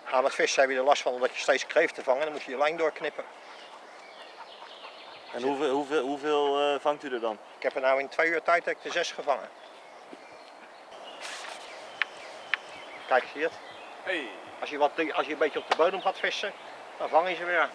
Aan het vissen heb je er last van omdat je steeds kreeften vangt en dan moet je je lijn doorknippen. En hoeveel vangt u er dan? Ik heb er nou in 2 uur tijd heb ik er 6 gevangen. Kijk, zie je het? Hey. Als je een beetje op de bodem gaat vissen, dan vang je ze weer.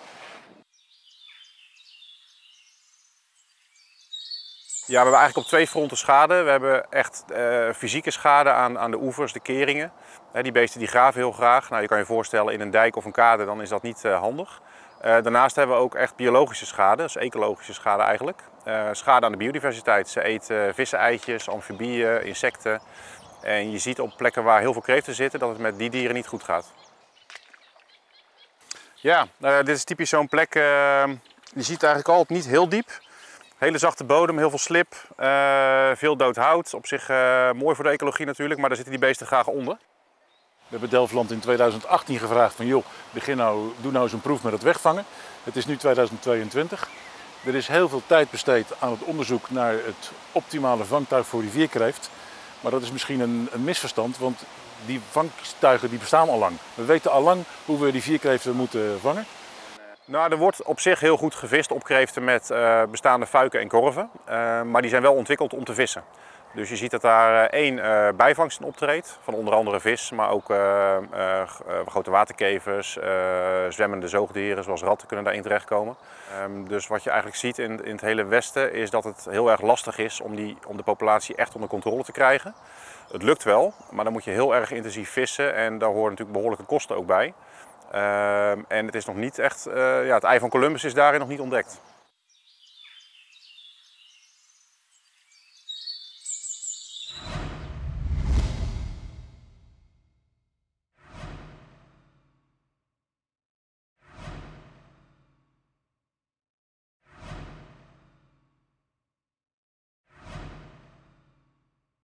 Ja, we hebben eigenlijk op 2 fronten schade. We hebben echt fysieke schade aan de oevers, de keringen. Die beesten die graven heel graag. Nou, je kan je voorstellen in een dijk of een kade, dan is dat niet handig. Daarnaast hebben we ook echt biologische schade, dus ecologische schade eigenlijk. Schade aan de biodiversiteit. Ze eten vissen-eitjes, amfibieën, insecten. En je ziet op plekken waar heel veel kreeften zitten dat het met die dieren niet goed gaat. Ja, dit is typisch zo'n plek. Je ziet eigenlijk al niet heel diep. Hele zachte bodem, heel veel slip, veel dood hout. Op zich mooi voor de ecologie natuurlijk, maar daar zitten die beesten graag onder. We hebben Delfland in 2018 gevraagd van joh, doe nou eens een proef met het wegvangen. Het is nu 2022. Er is heel veel tijd besteed aan het onderzoek naar het optimale vangtuig voor rivierkreeft. Maar dat is misschien een misverstand, want die vangtuigen die bestaan al lang. We weten al lang hoe we rivierkreeften moeten vangen. Nou, er wordt op zich heel goed gevist op kreeften met bestaande fuiken en korven. Maar die zijn wel ontwikkeld om te vissen. Dus je ziet dat daar één bijvangst in optreedt, van onder andere vis, maar ook grote waterkevers, zwemmende zoogdieren zoals ratten kunnen daarin terechtkomen. Dus wat je eigenlijk ziet in het hele Westen is dat het heel erg lastig is om de populatie echt onder controle te krijgen. Het lukt wel, maar dan moet je heel erg intensief vissen en daar horen natuurlijk behoorlijke kosten ook bij. En het is nog niet echt, het ei van Columbus is daarin nog niet ontdekt.